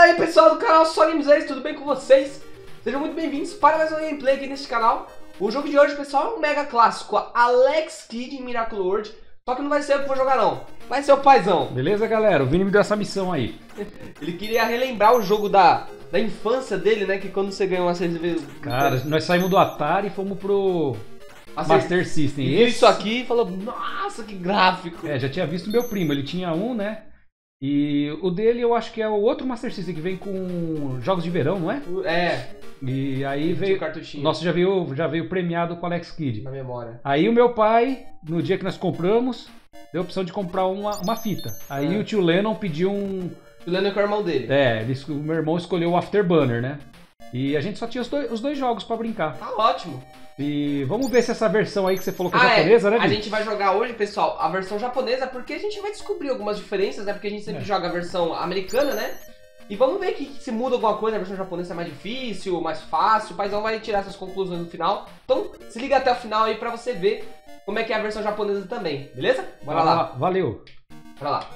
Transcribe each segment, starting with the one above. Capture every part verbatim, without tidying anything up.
aí pessoal do canal Só Games dez, tudo bem com vocês? Sejam muito bem-vindos para mais um gameplay aqui neste canal. O jogo de hoje, pessoal, é um mega clássico, Alex Kidd em Miracle World. Só que não vai ser eu que vou jogar não, vai ser o paizão. Beleza, galera? O Vini me deu essa missão aí. Ele queria relembrar o jogo da, da infância dele, né? Que quando você ganhou uma cerveja... Cara, nós saímos do Atari e fomos pro Master, Master System. E Esse... isso aqui e falou, nossa, que gráfico. É, já tinha visto o meu primo, ele tinha um, né? E o dele eu acho que é o outro Master System que vem com jogos de verão, não é? É. E aí veio... cartuchinho. Nossa, já veio, já veio premiado com o Alex Kidd. Na memória. Aí o meu pai, no dia que nós compramos, deu a opção de comprar uma, uma fita. Aí é. o tio Lennon pediu um... O tio Lennon é o irmão dele. É, ele, o meu irmão escolheu o Afterburner, né? E a gente só tinha os dois, os dois jogos pra brincar. Tá ótimo. E vamos ver se essa versão aí que você falou que é ah, japonesa, é. né, Gui? A gente vai jogar hoje, pessoal, a versão japonesa, porque a gente vai descobrir algumas diferenças, né? Porque a gente sempre é. joga a versão americana, né? E vamos ver que, que se muda alguma coisa, a versão japonesa é mais difícil, mais fácil, o paizão vai tirar essas conclusões no final. Então, se liga até o final aí pra você ver como é que é a versão japonesa também, beleza? Bora lá. lá. Valeu. Bora lá.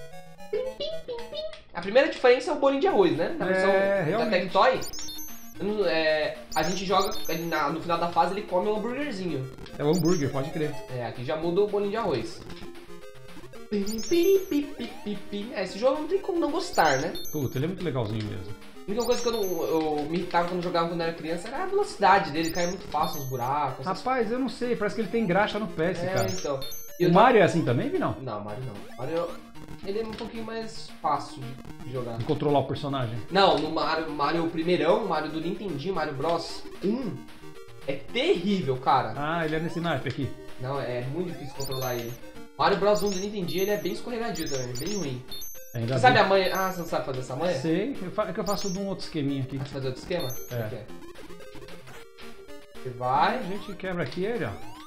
A primeira diferença é o bolinho de arroz, né? Na versão é, da Tectoy. É, a gente joga, na, no final da fase ele come um hambúrguerzinho. É o hambúrguer, pode crer. É, aqui já muda o bolinho de arroz. É, esse jogo não tem como não gostar, né? Puta, ele é muito legalzinho mesmo. A única coisa que eu, não, eu me irritava quando jogava quando era criança era a velocidade dele, caia muito fácil nos buracos. Rapaz, eu não sei, parece que ele tem graxa no pé, esse é, cara. Então. O Mario é assim também, Vinão? Não, o Mario não. Mario, ele é um pouquinho mais fácil de jogar. De controlar o personagem? Não, no Mario, Mario primeirão, Mario do Nintendinho, Mario Bros um, é terrível, cara. Ah, ele é nesse naipe aqui. Não, é muito difícil controlar ele. Mario Bros um do Nintendinho, ele é bem escorregadio também, bem ruim. Ainda você sabe a manha? Ah, você não sabe fazer essa manha? Sei, é que eu faço de um outro esqueminha aqui. Vai fazer outro esquema? É. O que é? Você vai... A gente quebra aqui ele, ó.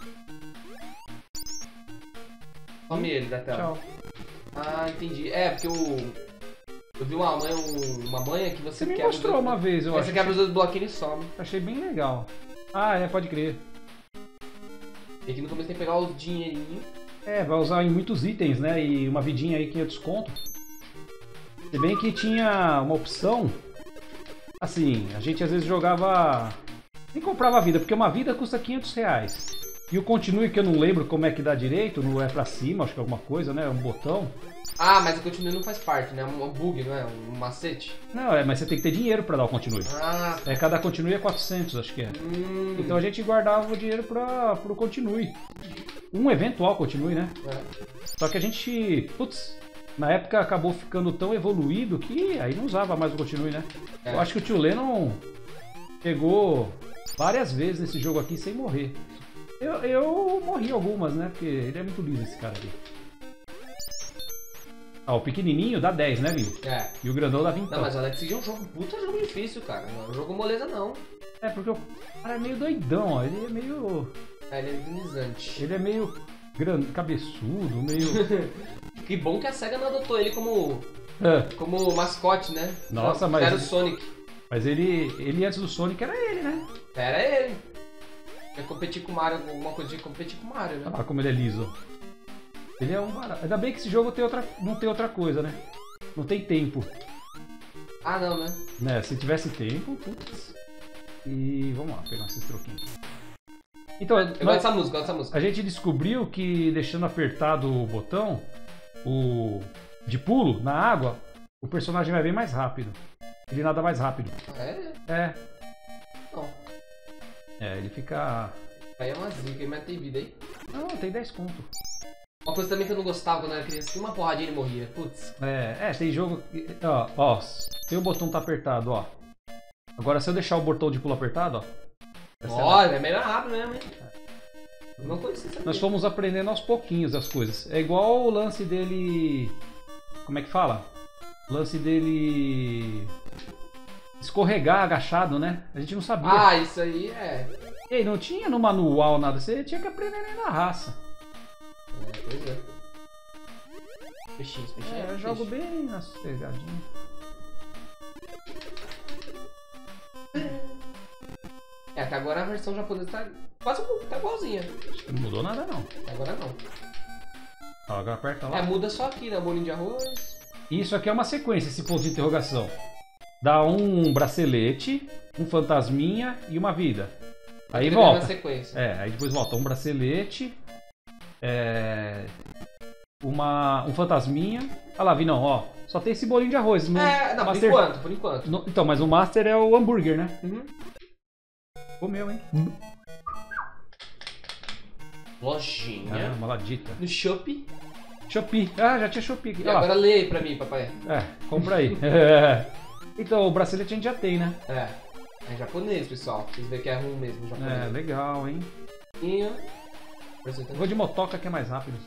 Some ele da tela. Tchau. Ah, entendi. É, porque o... Eu vi uma manha, uma manha que você, você quebra... me mostrou dois... uma vez, eu Aí acho. Você quebra os dois bloquinhos e some. Achei bem legal. Ah, é, pode crer. E aqui no começo tem que pegar os dinheirinhos. É, vai usar em muitos itens, né? E uma vidinha aí, quinhentos conto. Se bem que tinha uma opção... Assim, a gente às vezes jogava... Nem comprava a vida, porque uma vida custa quinhentos reais. E o continue, que eu não lembro como é que dá direito, não é pra cima, acho que é alguma coisa, né? É um botão. Ah, mas o continue não faz parte, né? É um bug, não é? Um macete. Não, é, mas você tem que ter dinheiro pra dar o continue. Ah. É, cada continue é quatrocentos, acho que é. Hum. Então a gente guardava o dinheiro pra, pro continue. Um eventual continue, né? É. Só que a gente, putz, na época acabou ficando tão evoluído que aí não usava mais o continue, né? É. Eu acho que o tio Lennon pegou várias vezes nesse jogo aqui sem morrer. Eu, eu morri algumas, né? Porque ele é muito liso, esse cara aqui. Ah, o pequenininho dá dez, né, Vini? É. E o grandão dá vinte. Não, mas o Alex Kidd é um jogo, puta jogo difícil, cara. Não é um jogo moleza, não. É, porque o cara é meio doidão, ó. Ele é meio... É, ele é agonizante. Ele é meio gran... cabeçudo, meio... Que bom que a SEGA não adotou ele como... É. Como mascote, né? Nossa, mas... Era o Sonic. Mas ele, ele antes do Sonic era ele, né? Era ele. Ia competir com o Mario, alguma coisa de competir com o Mario, né? Ah, como ele é liso. Ele é um barato. Ainda bem que esse jogo tem outra... não tem outra coisa, né? Não tem tempo. Ah, não, né? Né, se tivesse tempo, putz. E vamos lá, pegar esses troquinhos. Então, eu nós... gosto dessa música, gosto dessa música. A gente descobriu que deixando apertado o botão, o de pulo, na água, o personagem vai bem mais rápido. Ele nada mais rápido. É? É. Não. É, ele fica... Aí é uma zica, mas tem vida aí. Não, tem dez conto. Uma coisa também que eu não gostava quando eu era criança, que uma porradinha ele morria, putz. É, é, tem jogo... Que, ó, ó, se o botão tá apertado, ó. Agora se eu deixar o botão de pulo apertado, ó. Olha, é melhor rápido mesmo, hein? Eu não conhecia isso aqui. Nós fomos aprendendo aos pouquinhos as coisas. É igual o lance dele... Como é que fala? O lance dele... Escorregar agachado, né? A gente não sabia. Ah, isso aí é... Ei, não tinha no manual nada, você tinha que aprender nem na raça. É, pois é. Peixinhos, peixinhos. É, eu jogo bem na sossegadinha. É, até agora a versão japonesa tá quase tá igualzinha. Não mudou nada não. Agora não. Ó, agora aperta lá. É, muda só aqui, né? O bolinho de arroz. Isso aqui é uma sequência, esse ponto de interrogação. dá um bracelete, um fantasminha e uma vida. Aí Ele volta. Na sequência. É, aí depois volta um bracelete, é, uma, um fantasminha. Olha lá, Vinão, ó. Só tem esse bolinho de arroz. No, É, não, Master... por enquanto, por enquanto. No, então, mas o Master é o hambúrguer, né? Uhum. Comeu, hein? Lojinha. Ah, maladita. No Shopee. Shopee. Ah, já tinha Shopee aqui. E Ah, agora lê aí pra mim, papai. é, compra aí. É. Então, o bracelete a gente já tem, né? É. É japonês, pessoal. Vocês verem que é ruim mesmo, japonês. É, legal, hein? E... Eu vou de motoca que é mais rápido.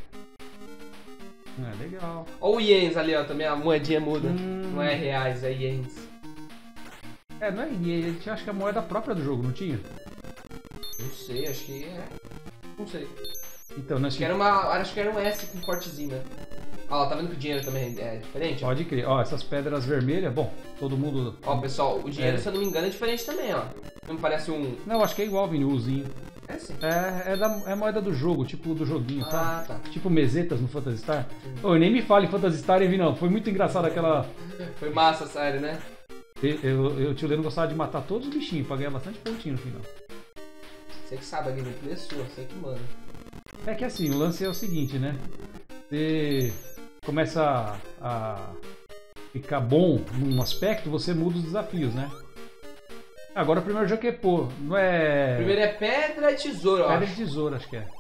É, legal. Olha o Yens ali, ó, também a moedinha muda. Hum. Não é reais, é Yens. É, não é ien, a gente acha que é a moeda própria do jogo, não tinha? Não sei, acho que é. Não sei. Então, nós Acho que era uma. Acho que era um S com cortezinho, né? Ó, tá vendo que o dinheiro também é diferente? Ó, Pode crer. Ó, essas pedras vermelhas, bom, todo mundo... ó pessoal, o dinheiro, É. se eu não me engano, é diferente também, ó. Não me parece um. Não, acho que é igual, Vini, o Uzinho. É sim. É, é, da, é moeda do jogo, tipo do joguinho, tá? Ah, tá. Tipo mesetas no Phantasy Star. Ô, nem me fale em Phantasy Star, hein, Vinão? Foi muito engraçado aquela... Foi massa, sério, né? Eu, eu, eu, o tio Leno gostava de matar todos os bichinhos pra ganhar bastante pontinho no final. Você que sabe, a gameplay é sua, você que manda. É que assim, o lance é o seguinte, né? Você começa a, a ficar bom num aspecto, você muda os desafios, né? Agora o primeiro jogo que é, pô, não é... Primeiro é pedra e tesoura, ó. Pedra de tesoura, acho que é.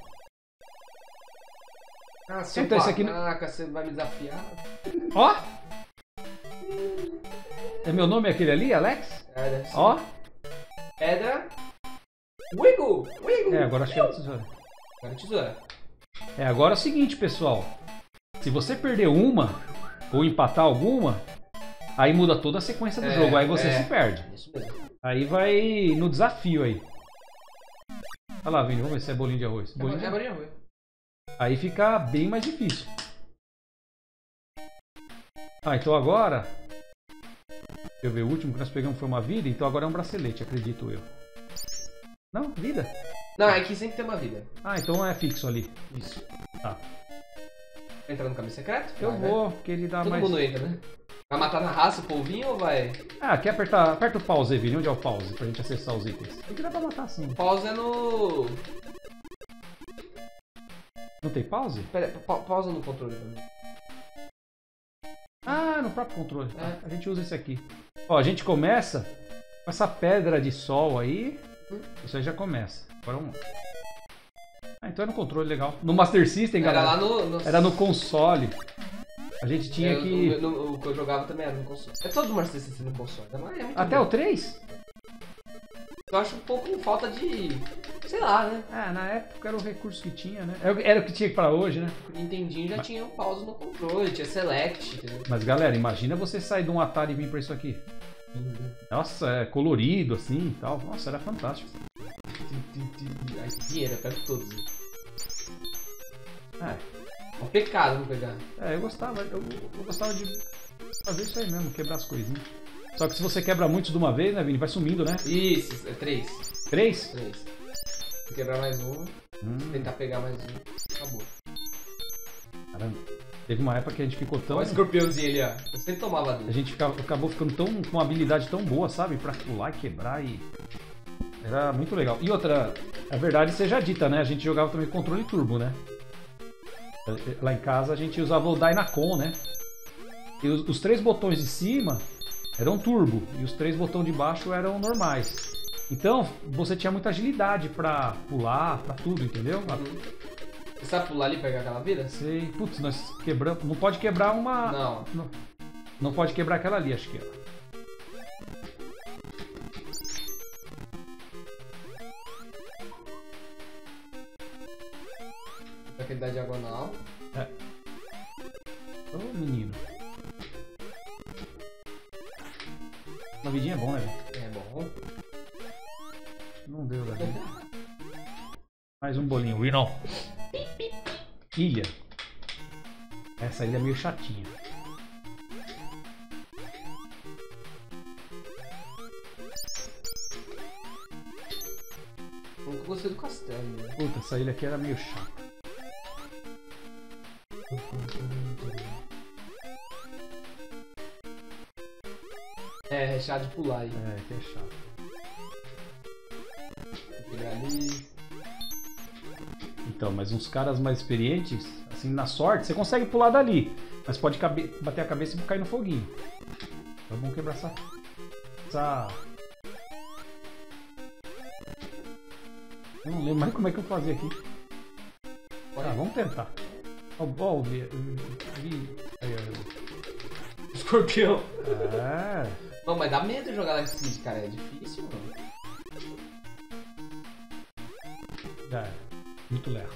Ah, seu Então, esse aqui- Caraca, você vai me desafiar. Ó! É meu nome aquele ali, Alex? É, deve ser. Ó! Pedra. Wiggle! Wiggle! É, agora acho que é tesoura. Agora é tesoura. É, agora é o seguinte, pessoal. Se você perder uma, ou empatar alguma, aí muda toda a sequência do É, jogo, aí você é. se perde. Isso mesmo. Aí vai no desafio aí. Olha lá, Vini, vamos ver se é bolinho de arroz. É Bolinho de bolinha arroz. ruim. Aí fica bem mais difícil. Ah, então agora... Deixa eu ver, o último que nós pegamos foi uma vida, então agora é um bracelete, acredito eu. Não, vida? Não, é que sempre tem uma vida. Ah, então é fixo ali. Isso. Tá. Vai entrar no caminho secreto? Eu Vai, né? vou, porque ele dá Todo mais... mundo entra, né? Vai matar na raça o polvinho ou vai? Ah, quer apertar... Aperta o pause aí, Vini. Onde é o pause? Pra gente acessar os itens. Tem que dá pra matar sim. Pausa no. Não tem pause? Pera, pa pausa no controle pra mim. Ah, no próprio controle. É. Ah, a gente usa esse aqui. Ó, a gente começa com essa pedra de sol aí. Isso aí já começa. Agora um... Ah, então é no controle, legal. No Master System, Era galera. lá no. no... Era no console. A gente tinha É, que... no- no- o que eu jogava também era no console. É todo Master System no console. Mas é muito Até bom. o três? Eu acho um pouco falta de. Sei lá, né? Ah, na época era o recurso que tinha, né? Era o- Era o que tinha pra hoje, né? O Nintendinho já tinha um pause no controle, tinha select, entendeu? Mas galera, imagina você sair de um Atari e vir pra isso aqui. Nossa, é colorido assim e tal. Nossa, era fantástico. Ai, que dinheiro, eu pego todos. É, É um pecado não pegar. é eu gostava. Eu, eu gostava de fazer isso aí mesmo, quebrar as coisinhas. Só que se você quebra muitos de uma vez, né, Vini? Vai sumindo, né? Isso, é três. Três? Três. Se quebrar mais um, Hum, tentar pegar mais um, acabou. caramba. Teve uma época que a gente ficou tão. Olha o escorpiãozinho ali, ó. Eu sempre tomava A dele. gente ficava- acabou ficando tão, com uma habilidade tão boa, sabe? Pra pular e quebrar e. Era muito legal. E outra, a verdade seja dita, né? A gente jogava também controle turbo, né? Lá em casa a gente usava o Dynacon, né? E os, os três botões de cima eram turbo e os três botões de baixo eram normais. Então você tinha muita agilidade pra pular, pra tudo, entendeu? Você sabe pular ali e pegar aquela vida? Sei, putz, nós quebramos. Não pode quebrar uma. Não. Não, não pode quebrar aquela ali, acho que é. Aquele da diagonal. É. Ô menino. Uma vidinha é bom, né? velho? É bom. Não deu daqui. Mais um bolinho. Winão. Ilha. Essa ilha é meio chatinha. Eu nunca gostei do castelo, né? Puta, essa ilha aqui era meio chata. É, é chato de pular aí. É, que é chato. Vou pegar ali. Então, mas uns caras mais experientes, assim, na sorte, você consegue pular dali. Mas pode cabe... bater a cabeça e cair no foguinho. Então é bom quebrar essa... essa... Eu não lembro mais como é que eu fazia aqui. Ah, vamos tentar. Ó, ó, o vi... vi... Aí, ó. Escorpião. É. Não, mas dá medo de jogar Life Speed, cara. É difícil, mano. Já é. Muito lerdo.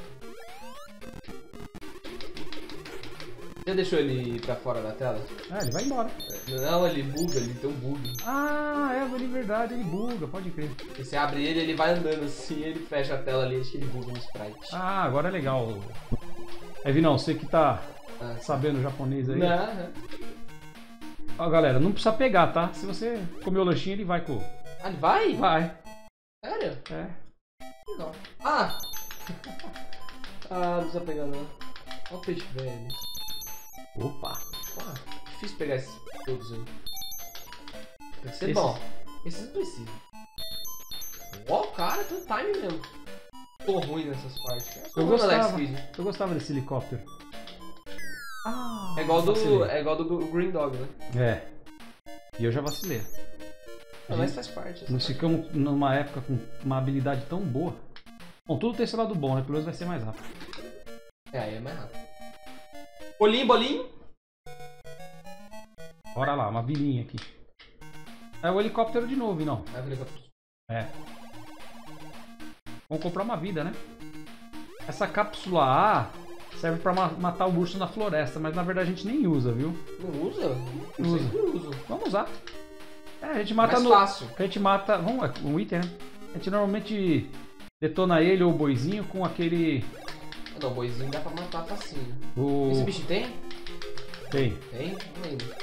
Já deixou ele pra fora da tela? Ah, ele vai embora. Não, ele buga, ele tem um bug. Ah, é, de verdade, ele buga, pode crer. E você abre ele, ele vai andando assim, ele fecha a tela ali, acho que ele buga no sprite. Ah, agora é legal. É, Vinão, você que tá Ah, sabendo japonês aí. Não. Ó, galera, não precisa pegar, tá? Se você comer o lanchinho, ele vai com... Ah, ele vai? Vai. Sério? É. Não. Ah! Ah, não precisa pegar não. Olha o peixe velho. Opa. Ah, difícil pegar esses todos aí. Tem que ser Esses- bom. Esses não precisam. Ó, cara, tem time mesmo. Tô ruim nessas partes. É Eu como no Alex gostava, Speed. eu gostava desse helicóptero. Ah, É igual do, vacilei. é igual do Green Dog, né? É. E eu já vacilei. Não, mas faz parte. Nós ficamos numa época com uma habilidade tão boa. Bom, tudo tem esse lado bom, né? Pelo menos vai ser mais rápido. É, aí é mais rápido. Bolinho, bolinho. Bora lá, uma vilinha aqui. É o helicóptero de novo, não? Aí eu falei que eu- É. Vamos comprar uma vida, né? Essa cápsula A serve pra ma- matar o urso na floresta, mas na verdade a gente nem usa, viu? Não usa? Eu Usa. sempre uso. Vamos usar. É, a gente mata Mais no... fácil. A gente mata... Vamos, é um item, né? A gente normalmente detona ele ou o boizinho com aquele... Não, o boizinho dá pra matar facinho. O... Esse bicho tem? Tem. Tem? Não lembro.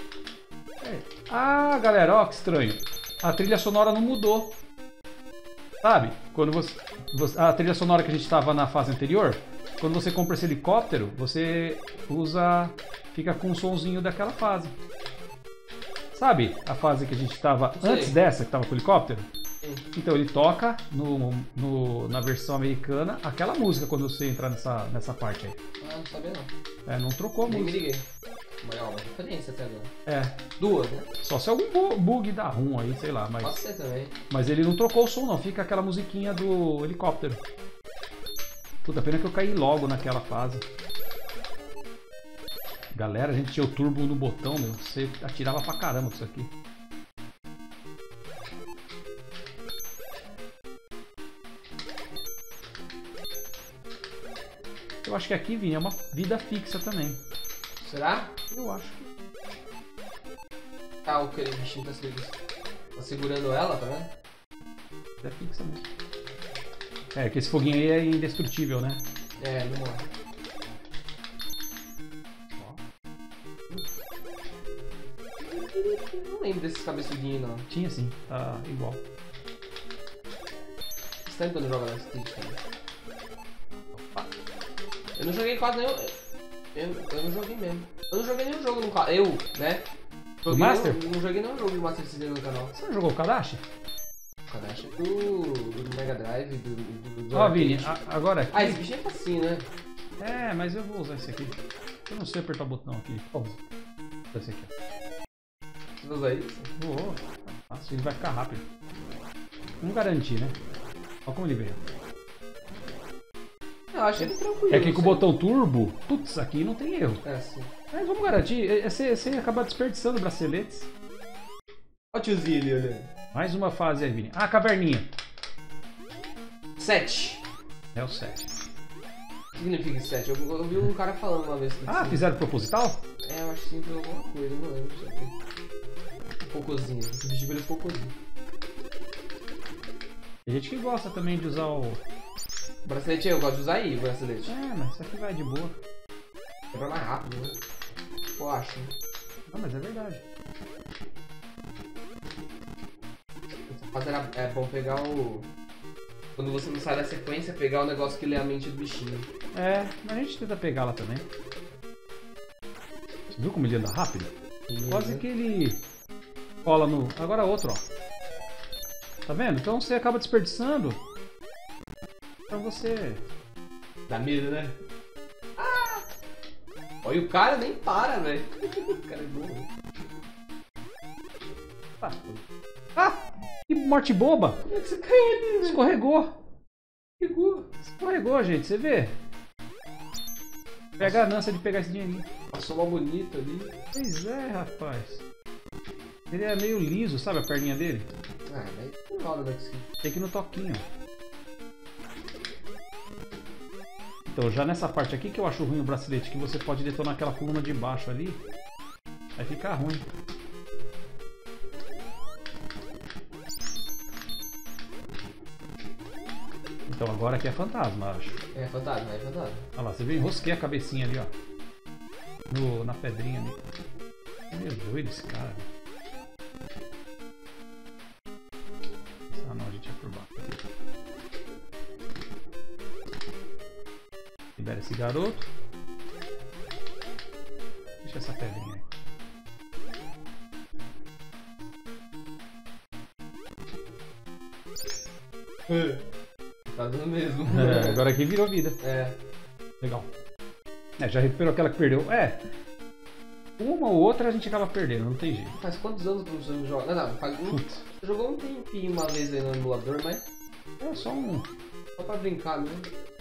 Ah, galera, ó que estranho. A trilha sonora não mudou. Sabe? Quando você, você- a trilha sonora que a gente estava na fase anterior, quando você compra esse helicóptero, você usa, fica com o sonzinho daquela fase. Sabe? A fase que a gente estava Sei. antes dessa, que estava com o helicóptero. Sim. Então ele toca no, no- na versão americana aquela música quando você entrar nessa, nessa parte aí. Ah, não sabia não. É, não trocou a Nem me música. liguei. Mas ó, uma diferença até agora. É, Duas, né? só se algum bu- bug dá rum aí, sei lá, mas. Pode ser também. Mas ele não trocou o som não, fica aquela musiquinha do helicóptero. Puta, pena que eu caí logo naquela fase. Galera, a gente tinha o turbo no botão, meu. Você atirava pra caramba com isso aqui. Eu acho que aqui, Vini, é uma vida fixa também. Será? Eu acho. Ah, o que o bichinho tá, segurando, tá segurando ela, tá vendo? Vida fixa mesmo. É, que esse foguinho aí é indestrutível, né? É, não morre. Não lembro desses cabeçudinhos não. Tinha sim, tá igual. Faz tempo que eu não jogo Life Speed também. Eu não joguei quase nenhum. Eu, eu não joguei mesmo. Eu não joguei nenhum jogo no canal. Eu, né? Joguei Master? Nenhum, não joguei nenhum jogo do Master System no canal. Você não jogou o Kadashi? Cadê? Acho que do, do Mega Drive, do. do, do Ó, Vini, arcade. a- agora aqui. Ah, esse bicho é facinho, né? É, mas eu vou usar esse aqui. Eu não sei apertar o botão aqui. Ó, vou usar esse aqui. ó. Você usa isso? Vou. Fácil, ele vai ficar rápido. Vamos garantir, né? Olha como ele veio. Eu acho ele tranquilo. É que não com o sei. botão turbo, putz, aqui não tem erro. É, sim. Mas vamos garantir, é- é você você acaba desperdiçando braceletes. Olha o tiozinho ali olhando. Mais uma fase aí, Vini. Ah, caverninha. Sete. É o sete. O que significa sete? Eu, eu vi um cara falando uma vez. que Ah, sim. fizeram proposital? É, eu acho que sim, foi alguma coisa, não lembro. Isso aqui. Cocôzinho. Esse bicho virou cocôzinho. Tem gente que gosta também de usar o... O bracelete eu gosto de usar aí, o bracelete. É, mas isso aqui vai de boa. Quebra mais rápido, né? Eu acho. Né? Não, mas é verdade. Essa fase era, é bom pegar o... Quando você não sai da sequência, pegar o negócio que lê a mente do bichinho. É, mas a gente tenta pegá-la também. Você viu como ele anda rápido? Quase que ele cola no... Agora outro, ó. Tá vendo? Então você acaba desperdiçando. Pra você... Dá medo, né? Ah! Olha, o cara nem para, velho. O cara é burro. Ah, ah, que morte boba! Como é que você caiu ali, velho? Escorregou. Escorregou. Escorregou, gente. Você vê? Pega a ganância de pegar esse dinheirinho. Passou mal bonito ali. Pois é, rapaz. Ele é meio liso, sabe a perninha dele? Ah, daí não rola daqui. Tem que ir no toquinho. Então, já nessa parte aqui que eu acho ruim o bracelete, que você pode detonar aquela coluna de baixo ali, vai ficar ruim. Então agora aqui é fantasma, acho. É fantasma, é fantasma. Olha lá, você viu? Enrosquei a cabecinha ali, ó. No, na pedrinha ali. É meio doido esse cara. Ah não, a gente é por baixo. Libera esse garoto. Deixa essa pedrinha aí. Tá dando mesmo. É, agora aqui virou vida. É. Legal. É, já recuperou aquela que perdeu. É. Uma ou outra a gente acaba perdendo, não tem jeito. Faz quantos anos que você não joga? Não, não, faz um... Jogou um tempinho uma vez aí no emulador, mas... É só um... Só pra brincar mesmo.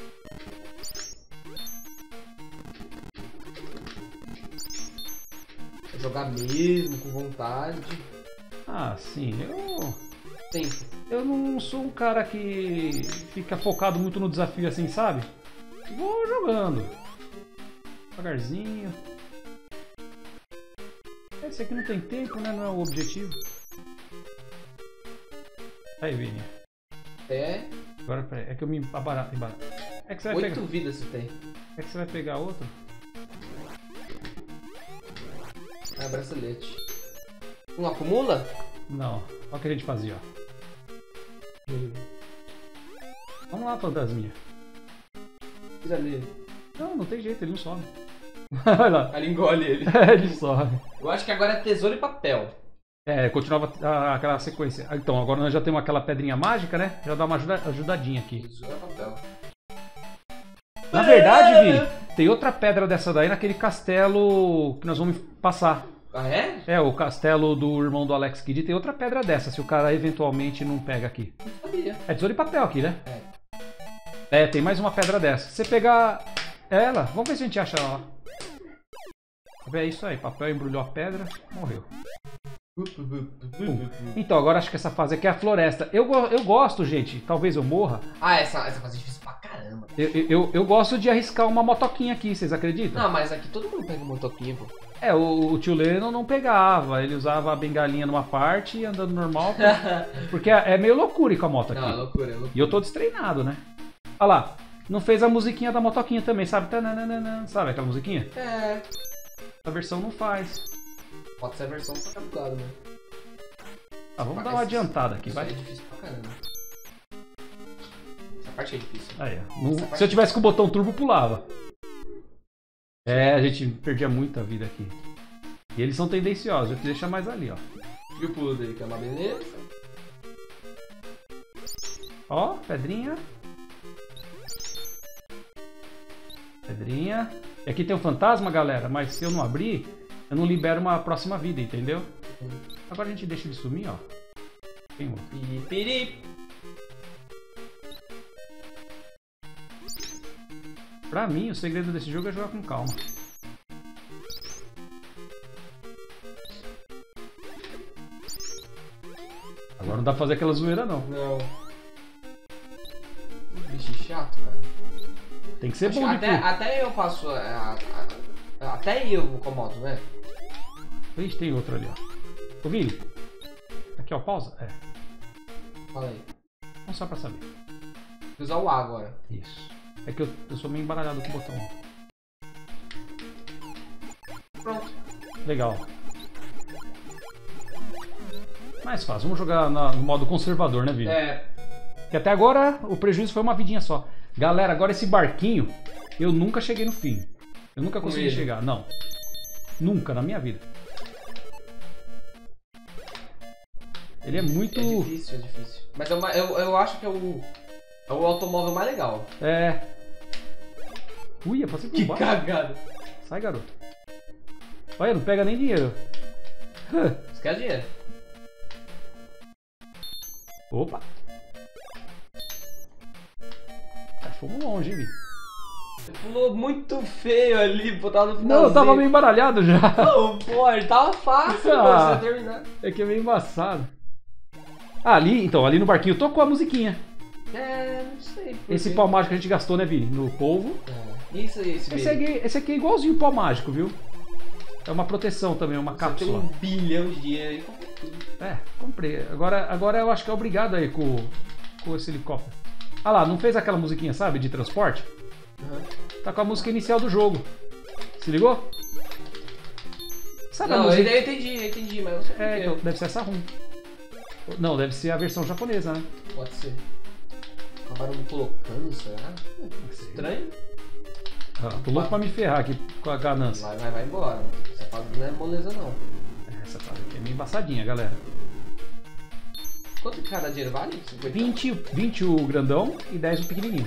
Jogar mesmo, com vontade. Ah, sim, eu... Tempo. Eu não sou um cara que fica focado muito no desafio assim, sabe? Vou jogando. Devagarzinho. Esse aqui não tem tempo, né? Não é o objetivo. Aí, Vini. É. Agora, peraí. É que eu me abarato. É que você vai Oito pegar... vidas você tem. É que você vai pegar outro? Ah, bracelete. Não acumula? Não. Olha o que a gente fazia, ó. Vamos lá, fantasminha. Tira nele. Não, não tem jeito, ele não sobe. Olha lá. Aí engole ele. Ele sobe. Eu acho que agora é tesouro e papel. É, continuava a- aquela sequência. Ah, então, agora nós já temos aquela pedrinha mágica, né? Já dá uma ajuda- ajudadinha aqui. Tesouro e papel. Na verdade, Vini, tem outra pedra dessa daí naquele castelo que nós vamos passar. Ah, é? É, o castelo do irmão do Alex Kidd tem outra pedra dessa, se o cara eventualmente não pega aqui. Não sabia. É tesouro e papel aqui, né? É. É, tem mais uma pedra dessa. Se você pegar ela, vamos ver se a gente acha ela lá. É isso aí, papel embrulhou a pedra, morreu. Pum. Então, agora acho que essa fase aqui é a floresta. Eu, go- eu gosto, gente, talvez eu morra. Ah, essa, essa fase é difícil pra caramba. Eu, eu, eu gosto de arriscar uma motoquinha aqui, vocês acreditam? Não, mas aqui todo mundo pega um motoquinho, pô. É, o, o tio Lennon não pegava, ele usava a bengalinha numa parte e andando normal. Porque é, é meio loucura ir com a moto aqui. Não, é loucura, é loucura. E eu tô destreinado, né? Olha lá, não fez a musiquinha da motoquinha também, sabe? Tananana, sabe aquela musiquinha? É. A versão não faz. Pode ser a versão pra cada lado, né? Ah, vamos Mas dar uma adiantada aqui, Isso vai. aí é difícil pra caramba. Essa parte é difícil. Aí, ó. Não- se eu tivesse com o botão turbo, pulava. É, a gente perdia muita vida aqui. E eles são tendenciosos, eu te deixo mais ali, ó. E o pulo dele, que é uma beleza. Ó, pedrinha. Pedrinha. E aqui tem um fantasma, galera, mas se eu não abrir, eu não libero uma próxima vida, entendeu? Agora a gente deixa ele sumir, ó. Tem outro. Piripiri. Pra mim, o segredo desse jogo é jogar com calma. Agora não dá pra fazer aquela zoeira, não. Não. Bicho chato, cara. Tem que ser Acho bom que de até, tudo. até eu faço. é, a- a- a- até eu incomodo, né? Ixi, tem outro ali, ó. Ô, Vini. Aqui, ó, pausa. É. Fala aí. Vamos só pra saber. Vou usar o A agora. Isso. É que eu, eu sou meio embaralhado com o botão. Pronto. Legal. Mais fácil. Vamos jogar na- no modo conservador, né, Vini? É. Que até agora o prejuízo foi uma vidinha só. Galera, agora esse barquinho, eu nunca cheguei no fim. Eu nunca Com consegui ele? chegar. Não. Nunca na minha vida. Ele é muito... É difícil, é difícil. Mas é uma, eu, eu acho que é o, é o automóvel mais legal. É. Ui, eu passei por Que baixo. cagada. Sai, garoto. Olha, não pega nem dinheiro. Você quer dinheiro? Opa. Ah, fomos longe, hein, Vi? Você pulou muito feio ali, pô, tava no Não, finalzinho. eu tava meio embaralhado já. Não, pô, ele tava fácil, Ah. pô, você ia terminar. É que é meio embaçado. Ah, ali, então, ali no barquinho tocou a musiquinha. É, não sei. por Esse quê. pau mágico que a gente gastou, né, Vini? No polvo. É. Isso aí, esse Esse vídeo. aqui, esse aqui é igualzinho o pau mágico, viu? É uma proteção também, uma Você cápsula. tem um bilhão de dinheiro aí, compra tudo. É, comprei. Agora, agora eu acho que é obrigado aí com, com esse helicóptero. Ah lá, não fez aquela musiquinha, sabe, de transporte? Uhum. Tá com a música inicial do jogo. Se ligou? Sabe a Não, música? eu entendi, eu entendi, mas não sei É, por então, quê. deve ser essa rum. Não, deve ser a versão japonesa, né? Pode ser. Acabaram me colocando, será? Estranho. Ah, tô louco pra me ferrar aqui com a ganância. Vai, vai, vai embora. Essa fase não é moleza, não. Essa fase aqui é meio embaçadinha, galera. Quanto cada dinheiro vale? cinquenta? vinte, vinte o grandão e dez o pequenininho.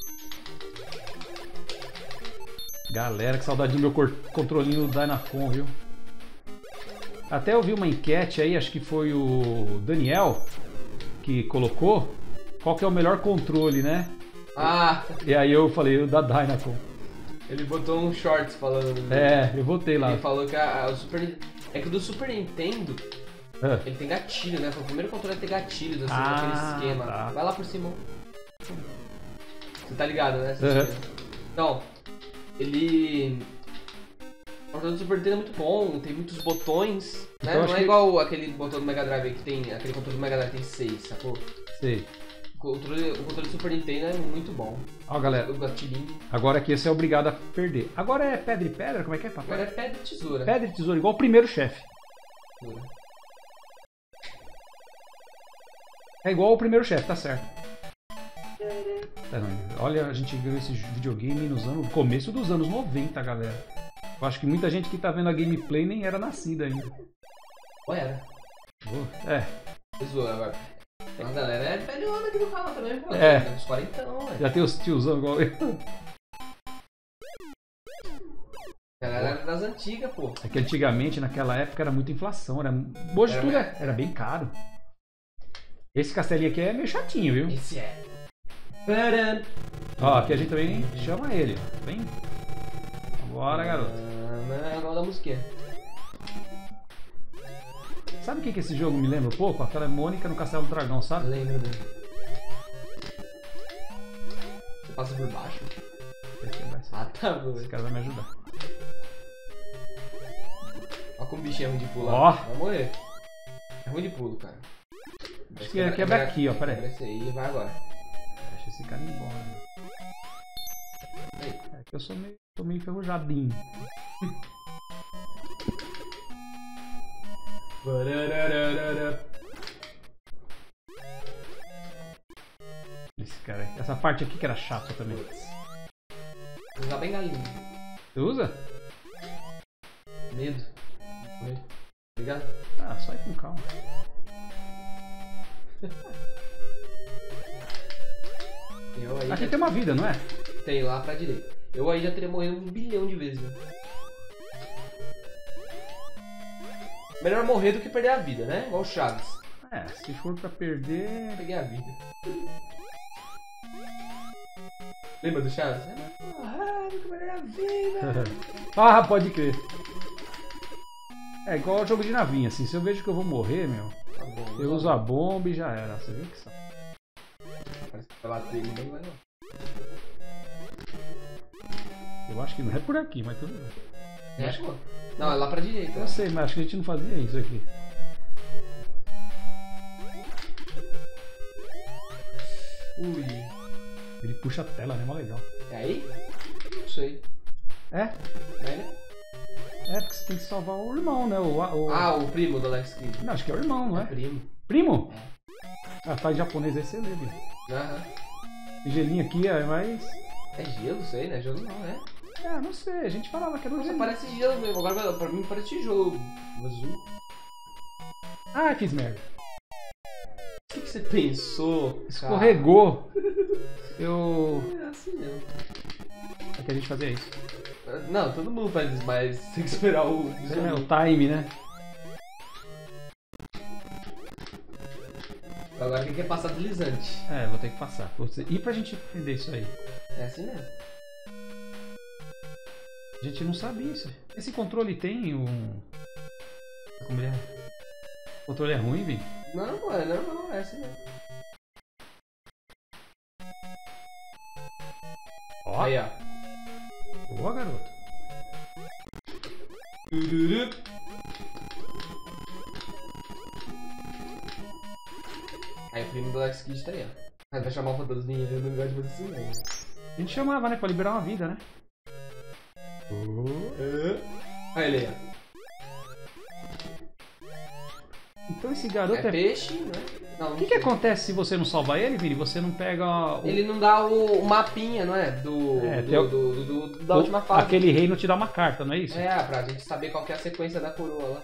Galera, que saudade do meu cor- controlinho do Dynacon, viu? Até eu vi uma enquete aí, acho que foi o Daniel que colocou qual que é o melhor controle, né? Ah, E aí eu falei, o da Dynacon. ele botou um shorts falando. É, eu votei lá. Ele falou que a, a- o Super Nintendo. É que o do Super Nintendo, Ah, ele tem gatilho, né? Foi o primeiro controle a ter gatilhos, assim, Ah, com aquele esquema. tá. Vai lá por cima. Você tá ligado, né? Esse Uhum. esquema. Então, ele. O controle do Super Nintendo é muito bom, tem muitos botões, né? Então, acho Não é que- igual aquele botão do Mega Drive que tem. Aquele controle do Mega Drive tem seis, sacou? sei. O controle, o controle do Super Nintendo é muito bom. Ó, galera, O gatilhinho. agora aqui esse é obrigado a perder. Agora é pedra e pedra? Como é que é, papai? Agora é pedra e tesoura. Pedra e tesoura, igual o primeiro chefe. Tesoura. É igual o primeiro chefe, tá certo. É, não, olha, a gente ganhou esse videogame nos anos, no começo dos anos noventa, galera. Eu acho que muita gente que tá vendo a gameplay nem era nascida ainda. Ou era? Oh, é, Tesoura agora. A galera é velhona aqui do canal também, pô. É. Tem uns quarentão, velho. já tem os tiozão igual eu. A galera era das antigas, pô. É que antigamente, naquela época, era muita inflação. Era... Hoje Era tudo mesmo. é- era bem caro. Esse castelinho aqui é meio chatinho, viu? Esse é. Param. Ó, aqui a gente também chama ele. ó. Vem. Bora, garoto. Ah, não, da musiquinha. Sabe o que, que esse jogo me lembra um pouco? Aquela Mônica no Castelo do Dragão, sabe? Lembra dele. Você passa por baixo? Ah, tá bom. Esse cara vai me ajudar. Olha como o bicho é ruim de pular. Ó. Vai morrer. É ruim de pulo, cara. Acho que é- quebra aqui, ó, pera aí. Esse aí, vai agora. Deixa esse cara ir embora. Aí. É que eu sou meio, sou meio enferrujadinho. Bararararara. Esse cara aí. Essa parte aqui que era chata também. Vou usar bem galinha. Você usa? Medo. Medo. Obrigado. Ah, só ir com calma. Eu aí Aqui já tem uma vida, não é? tem lá pra direita. Eu aí já teria morrido um bilhão de vezes, né? Melhor morrer do que perder a vida, né? Igual o Chaves. É, se for pra perder. Peguei a vida. Lembra do Chaves? É mais porrada do que perder a vida. Ah, pode crer. É igual ao jogo de navinha, assim. Se eu vejo que eu vou morrer, meu, Tá bom. eu uso a bomba e já era. Você viu que só. Parece que vai bater, ninguém vai não. Eu acho que não é por aqui, mas tudo bem. É, pô. Não, é lá pra direita. Eu sei, mas acho que a gente não fazia isso aqui. Ui. Ele puxa a tela, né? Mó legal. É aí? Não sei. É? É, né? É, porque você tem que salvar o irmão, né? O, o... Ah, o primo do Alex Kidd. Não, acho que é o irmão, não É é? primo. Primo? Ah, faz japonês aí você lê, viu? Aham. Esse gelinho aqui é mais. É gelo, sei, né? Gelo não, né? Ah, não sei, a gente falava que era um Nossa, gelinho. parece gelo mesmo. Agora pra mim parece tijolo azul. Ah, fiz merda. você pensou? Escorregou. Eu... É assim mesmo. É que a gente fazia isso. Não, todo mundo faz isso, mas tem que esperar o... É, o time, né? Agora quem quer passar deslizante. É, vou ter que passar. E pra gente entender isso aí? É assim mesmo. A gente não sabia isso. Esse controle tem um... Como ele é? O controle é ruim, Vini? Não, é normal, é assim mesmo. Ó. Aí, ó. Boa, garoto. Tururu. Aí o primo do Alex Kidd tá aí, ó. Aí vai chamar o fantasminha, eu não gosto de fazer isso não. A gente chamava, né? Pra liberar uma vida, né? Aí ele aí, ó. Então esse garoto É é... peixe, né? Não, O não que, que sei. acontece se você não salvar ele, Vini? Você não pega o... Ele não dá o, o mapinha, não é? Do, É, do, tem o- do, do- do- da o- última fase. Aquele rei não te dá uma carta, não é isso? É, pra gente saber qual que é a sequência da coroa lá.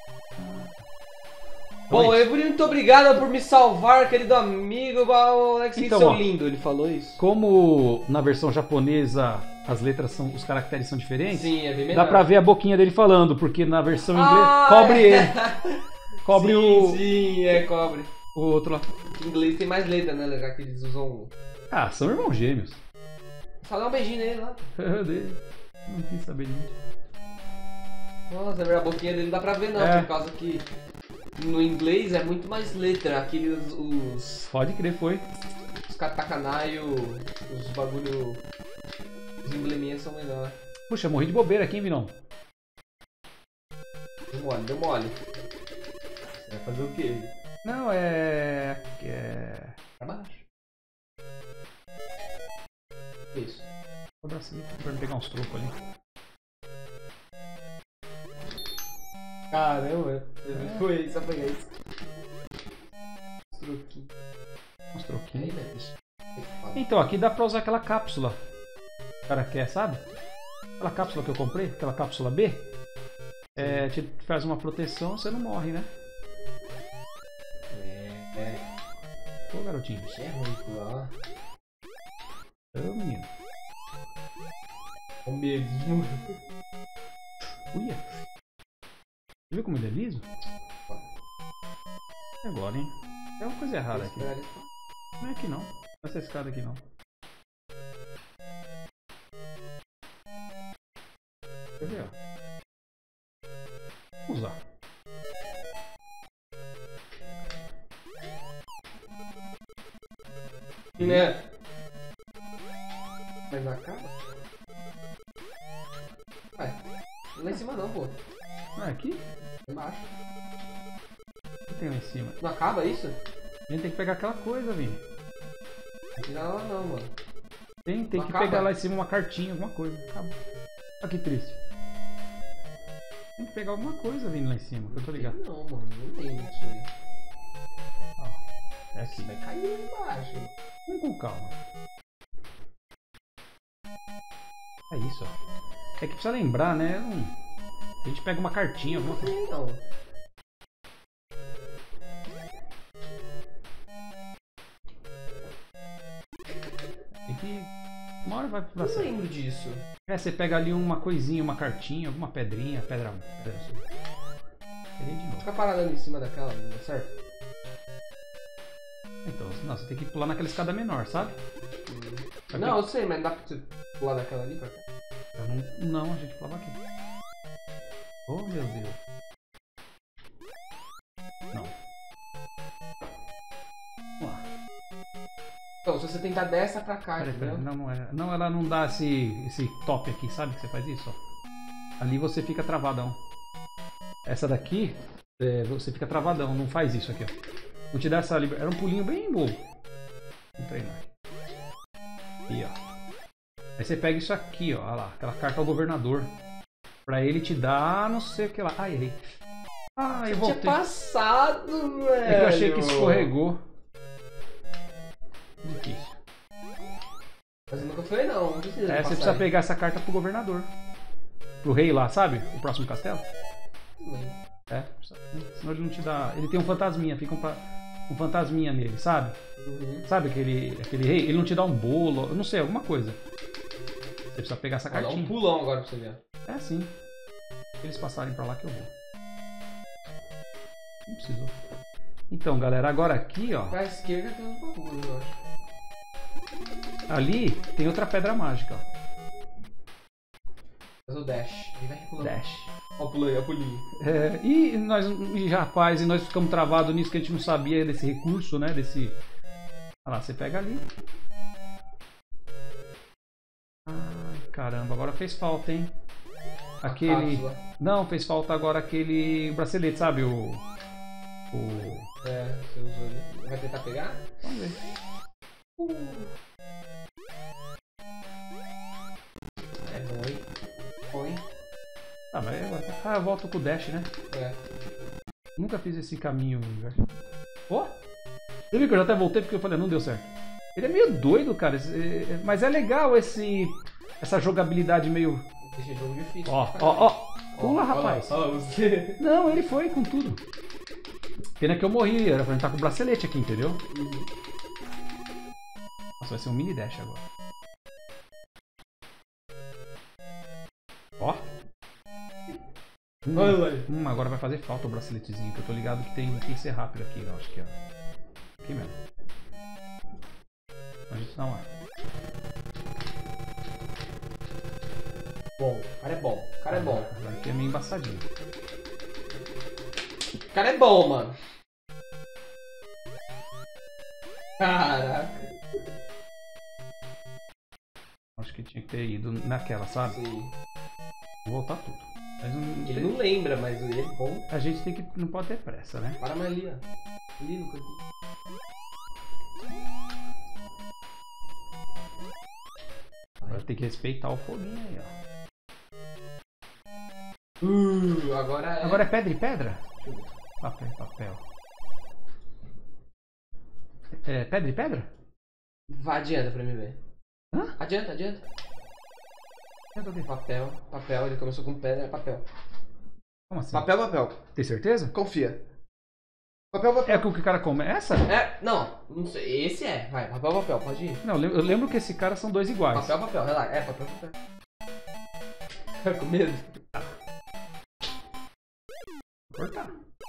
Então Bom, é isso. Evuri, muito obrigado por me salvar, querido amigo. O Alex Kidd, Então, seu ó. lindo, ele falou isso. Como na versão japonesa as letras são... Os caracteres são diferentes, Sim, é bem melhor. dá pra ver a boquinha dele falando, porque na versão inglesa Ah, cobre é. ele. Cobre sim, o... Sim, é, cobre. o outro lá. Em inglês tem mais letra, né? Já que eles usam... Ah, são irmãos gêmeos. Só dá um beijinho nele lá. Não quis saber de mim. Nossa, a boquinha dele não dá pra ver não, É. por causa que no inglês é muito mais letra. Aqueles, os... Pode crer, foi. Os katakana e o, os bagulho... Os embleminhas são melhores. Puxa, morri de bobeira aqui, hein, Vinão? Deu mole, deu mole. Você vai fazer o quê? Não, é... é... Pra baixo. Isso. O bracinho pra pegar uns trocos ali. Caramba, foi isso, só pegar isso. Os troquinhos. Uns Aí, troquinhos. né, bicho? Então, aqui dá pra usar aquela cápsula. O cara quer, sabe? Aquela cápsula que eu comprei, aquela cápsula B. É, te faz uma proteção, você não morre, né? É, é. Ô, garotinho. Bicho é ruim, pô, ó. Ô, menino. Com medo. Uia. Você viu como ele é liso? E agora, hein? Tem uma coisa errada aqui. Não é aqui não. Nessa escada aqui não. Quer ver, ó? Vou usar. Né? Mas não acaba? Vai. Lá em cima não, pô. Não é aqui? Embaixo. O que tem lá em cima? Não acaba isso? A gente tem que pegar aquela coisa, Vini. Não tira lá não, mano. Tem, tem Não que acaba? pegar lá em cima uma cartinha, alguma coisa. Acaba. Olha que triste. Tem que pegar alguma coisa, Vini, lá em cima, que eu tô ligado. Não, mano. Não tem isso aí. Ó, é Você aqui. vai cair lá embaixo. Vamos com calma. É isso, ó. É que precisa lembrar, né? Hum, a gente pega uma cartinha, alguma coisa. Não. Tem que. Uma hora vai pra Não cima. lembro disso. É, você pega ali uma coisinha, uma cartinha, alguma pedrinha, pedra. pedra Peguei de novo. Fica parado ali em cima daquela, não dá certo? Então, não, você tem que pular naquela escada menor, sabe? Aqui. Não, eu sei, mas dá pra você pular daquela ali pra cá? Eu não, não, a gente pulava aqui. Oh, meu Deus. Não. Vamos lá. Então, se você tentar dessa pra cá, Peraí, entendeu? peraí. Não, não, é, não, ela não dá esse, esse top aqui, sabe que você faz isso? Ó. Ali você fica travadão. Essa daqui, é, você fica travadão, não faz isso aqui, ó. Não te dá essa liberdade. Era um pulinho bem bobo. Vamos treinar. Aqui, ó. Aí você pega isso aqui, ó. Olha lá, aquela carta ao governador. Pra ele te dar não sei o que lá. Ai, errei. Ah, eu Você voltei. tinha passado, velho. É que eu achei que escorregou. Difícil. Mas nunca foi não, não precisa. É, você passar precisa aí. pegar essa carta pro governador. Pro rei lá, sabe? O próximo castelo. Não lembro. É, precisa- senão ele não te dá. Ele tem um fantasminha, fica um, pa- um fantasminha nele, sabe? Uhum. Sabe aquele, aquele rei? Ele não te dá um bolo, eu não sei, alguma coisa. Você precisa pegar essa Vou dar cartinha. um pulão agora pra você ver. É sim. Se eles passarem pra lá que eu vou. Não precisou. Então, galera, agora aqui, ó. Pra esquerda tem uns bagulhos, eu acho. Ali tem outra pedra mágica, ó. Faz o dash. Ele vai pulando. Dash. Ó o pulinho, ó o pulinho. É, e nós, e rapaz, e nós ficamos travados nisso que a gente não sabia desse recurso, né? Desse. Olha lá, você pega ali. Ai, caramba, agora fez falta, hein? Aquele. Cápsula. Não, fez falta agora aquele bracelete, sabe? O. O. É, você usou ele. Vai tentar pegar? Vamos ver. Uh. É bom, hein? Bom, hein? Ah, mas agora. Ah, eu volto com o dash, né? É. Nunca fiz esse caminho, velho. Ó! Você viu que eu já até voltei porque eu falei, não deu certo. Ele é meio doido, cara. esse- é- Mas é legal esse. Essa jogabilidade meio. Deixa jogo difícil. Ó, cara. ó, ó! Pula, Ó, rapaz! Ó, ó, você. Não, ele foi com tudo. Pena que eu morri, era pra gente estar com o bracelete aqui, entendeu? Uhum. Nossa, vai ser um mini dash agora. Ó! Hum, Olha lá. hum, agora vai fazer falta o braceletezinho, que eu tô ligado que tem, tem que ser rápido aqui, eu acho que é. Aqui mesmo. A gente dá uma. Bom, o cara é bom. O cara é bom. Aqui é meio embaçadinho. O cara é bom, mano. Caraca. Acho que tinha que ter ido naquela, sabe? Sim. Vou voltar tudo. Mas não, Ele tem- não lembra, mas ele é bom. A gente tem que. Não pode ter pressa, né? Para mais ali, ó. Ali no cantinho. Agora tem que respeitar o foguinho aí, ó. Uh, agora é... Agora é pedra e pedra? Deixa eu ver. Papel, papel. É pedra e pedra? Vai, adianta pra mim ver. Hã? Adianta, adianta. Eu tô aqui. Papel, papel. Ele começou com pedra, é papel. Como assim? Papel, papel. Tem certeza? Confia. Papel, papel. É o que o cara começa? É, não, não sei. Esse é. Vai, papel, papel, pode ir. Não, eu lembro que esse cara são dois iguais. Papel, papel, relaxa. É, papel, papel. Tá com medo? Vou cortar.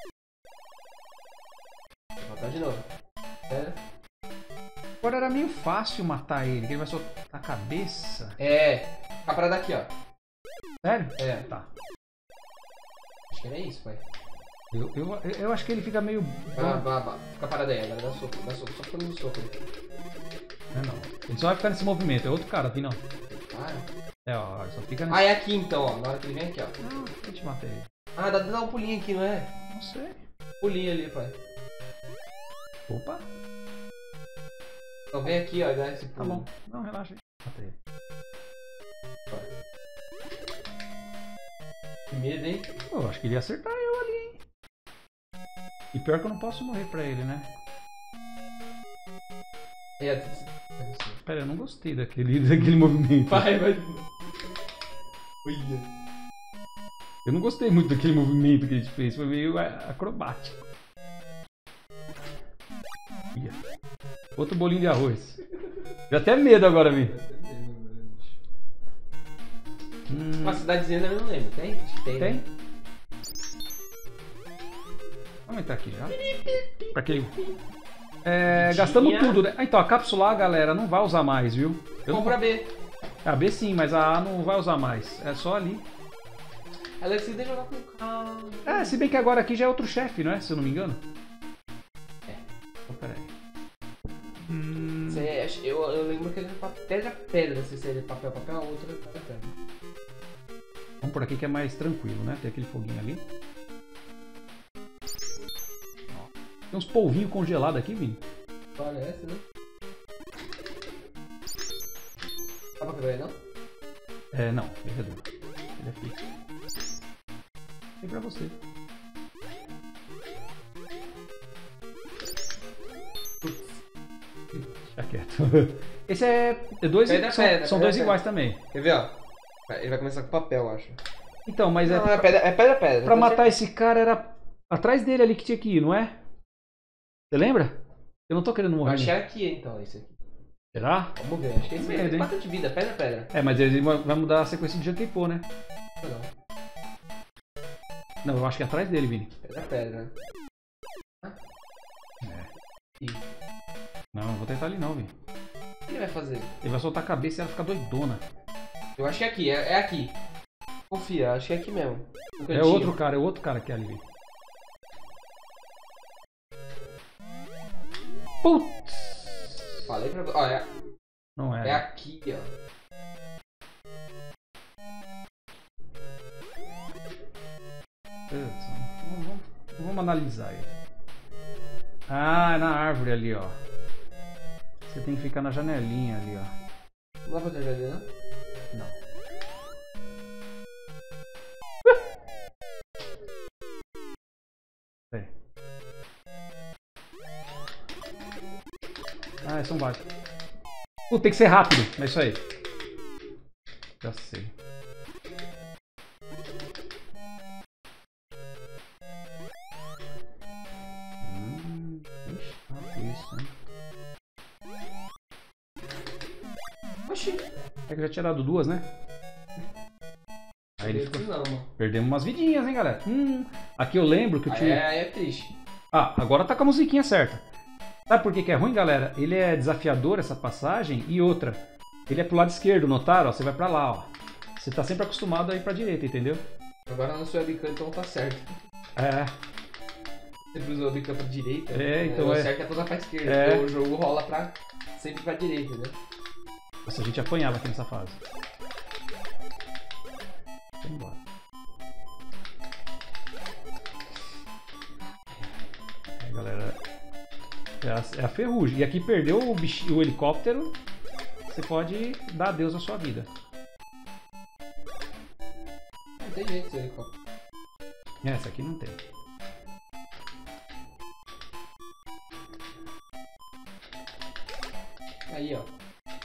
Vou botar de novo. É. Agora era meio fácil matar ele, que ele vai soltar a cabeça. É. Fica parado aqui, ó. Sério? É. Tá. Acho que era isso, pai. Eu, eu, eu acho que ele fica meio. Vai, vai, vai. Fica parado aí, agora dá soco. Dá soco, só ficando no soco. Não, não. Ele só vai ficar nesse movimento, é outro cara, vi não. Para. É, ó, só fica nesse. Ah, é aqui então, ó. Na hora que ele vem aqui, ó. Não, a gente mata ele. Ah, dá pra dar um pulinho aqui, não é? Não sei. Pulinho ali, pai. Opa, Então vem aqui, ó, e dá esse tá pulo. bom. Não, relaxa aí. Mata ele. Que medo, hein? Pô, eu acho que ele ia acertar eu ali, hein? E pior que eu não posso morrer pra ele, né? É, Pera, eu não gostei daquele, daquele movimento. vai, vai. Olha. Eu não gostei muito daquele movimento que a gente fez, foi meio a- acrobático. Ia. Outro bolinho de arroz. Deu até medo agora, Vi. Hum, Uma cidadezinha eu não lembro. Tem? Acho que tem. tem? Né? Vamos entrar aqui já. Pra aquele... É, Vidinha. gastamos tudo, né? Ah, então, a cápsula A, galera, não vai usar mais, viu? Eu não Compra vou... B. A B sim, mas a A não vai usar mais. É só ali. Ela decide jogar com o carro. É, se bem que agora aqui já é outro chefe, não é? Se eu não me engano. É. Oh, peraí. Hum... Você acha- eu, eu lembro que ele era pa- pedra pedra, se seria papel, papel, a outra é pedra pedra. Vamos por aqui que é mais tranquilo, né? Tem aquele foguinho ali. Ó, tem uns polvinhos congelados aqui, Vini. Parece, né? Dá pra quebrar ele, não? É, não. Ele é duro. Ele é fixo. Tem pra você. Fica quieto. Esse é... é dois, Pedra, são pedra, são pedra, dois pedra. iguais também. Quer ver, ó? Ele vai começar com papel, eu acho. Então, mas Não, é... é pedra, é pedra, pedra. Pra Então, matar esse cara era atrás dele ali que tinha que ir, não é? Você lembra? Eu não tô querendo Eu morrer. acho que era aqui, então, esse aqui. Será? Vamos ver, acho que é esse mesmo. Tem bastante vida, pedra, pedra. É, mas ele vai mudar a sequência de Junkie Po, né? Não. Não, eu acho que é atrás dele, Vini. Pedra, pedra. É. E... Não, não vou tentar ali não, Vini. O que ele vai fazer? Ele vai soltar a cabeça e ela fica doidona. Eu acho que é aqui, é, é aqui. Confia, acho que é aqui mesmo. É outro cara, é outro cara que é ali, Vini. Putz! Falei pra você. Ó, é... Não é. É aqui, ó. Vamos, vamos, vamos analisar ele. Ah, é na árvore ali, ó. Você tem que ficar na janelinha ali, ó. Não dá pra ter ver, né? Não. Peraí. Ah, são vários. Uh, tem que ser rápido, é isso aí. Já sei. Hum, bem chato isso, hein? Oxi. É que eu já tinha dado duas, né? Aí ele ficou... Não, mano. Perdemos umas vidinhas, hein, galera? Hum, aqui eu lembro que eu tinha... É, é triste. Ah, agora tá com a musiquinha certa. Sabe por que que é ruim, galera? Ele é desafiador, essa passagem, e outra. Ele é pro lado esquerdo, notaram? Ó, você vai pra lá, ó. Você tá sempre acostumado a ir pra direita, entendeu? Agora no seu webcam, então tá certo. É. Sempre usa o webcam pra direita. É, então o é. certo é toda pra esquerda. É. Porque o jogo rola pra... sempre pra direita, né? Nossa, a gente apanhava aqui nessa fase. Vai embora. É, galera. É a, é a ferrugem. E aqui perdeu o, bichinho, o helicóptero. Você pode dar adeus à sua vida. Não tem jeito esse helicóptero. Essa aqui não tem. Aí, ó.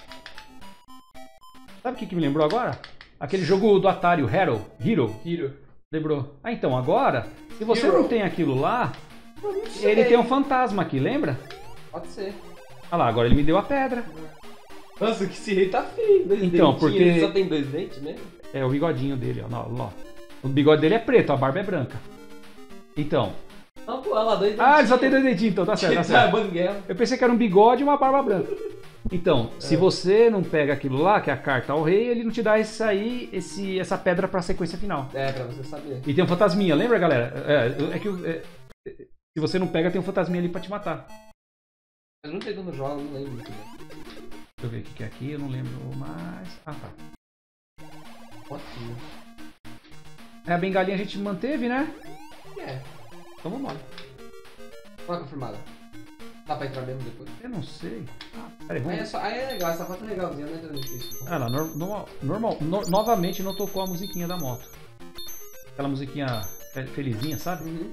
Sabe o que, que me lembrou agora? Aquele jogo do Atari, o Hero. Hero. Hero. Lembrou? Ah, então, agora, se você Hero. não tem aquilo lá, Não sei. ele tem um fantasma aqui, lembra? Pode ser. Olha lá, agora ele me deu a pedra. Nossa, que esse rei tá feio. Dois Então, dentinhos. porque- Ele só tem dois dentes mesmo? É o bigodinho dele, ó. Não, ó. O bigode dele é preto, a barba é branca. Então. Não, pô, olha lá, dois dentinhos. Ah, ele só tem dois dedinhos, então tá certo, tá Tá certo. banguela. Eu pensei que era um bigode e uma barba branca. Então, se É. você não pega aquilo lá, que é a carta ao rei, ele não te dá esse aí, esse, essa pedra pra sequência final. É, pra você saber. E tem um fantasminha, lembra, galera? É, é que é, se você não pega, tem um fantasminha ali pra te matar. Mas não sei quando joga, não lembro muito bem. Deixa eu ver o que que é aqui, eu não lembro mais. Ah, tá. Fotinho. É, a bengalinha a gente manteve, né? É. Então vamos embora. Qual é a confirmada? Dá pra entrar mesmo depois? Eu não sei. Ah, peraí, Aí é, vamos... só, aí é legal, essa foto é legalzinha, não é tão difícil. Ah lá, nor- normal, normal, no- novamente não tocou a musiquinha da moto. Aquela musiquinha fe- felizinha, sabe? Uhum.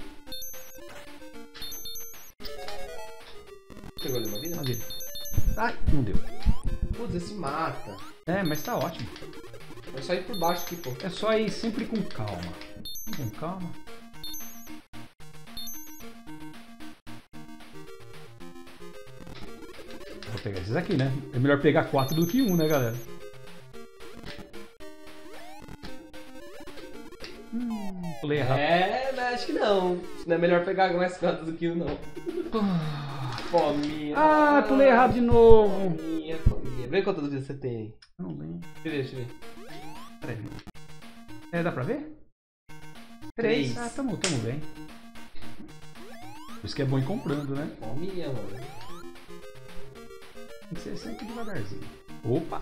Pegou ali uma vida? Mas ele... Ai, não deu. Putz, esse mata. É, mas tá ótimo. É só ir por baixo aqui, pô. É só ir sempre com calma. Com calma. Vou pegar esses aqui, né? É melhor pegar quatro do que um, né, galera? Hum, pulei errado. É, mas acho que não. Não é melhor pegar mais quatro do que um, não. Fominha. Ah, pulei errado de novo. Fominha, fominha. Vê quantas vidas você tem aí. Não lembro. Deixa eu ver, deixa eu ver. Peraí. É, dá pra ver? Três. Ah, tamo, tamo bem. Por isso que é bom ir comprando, né? Fominha, mano. Tem que ser sempre devagarzinho. Opa!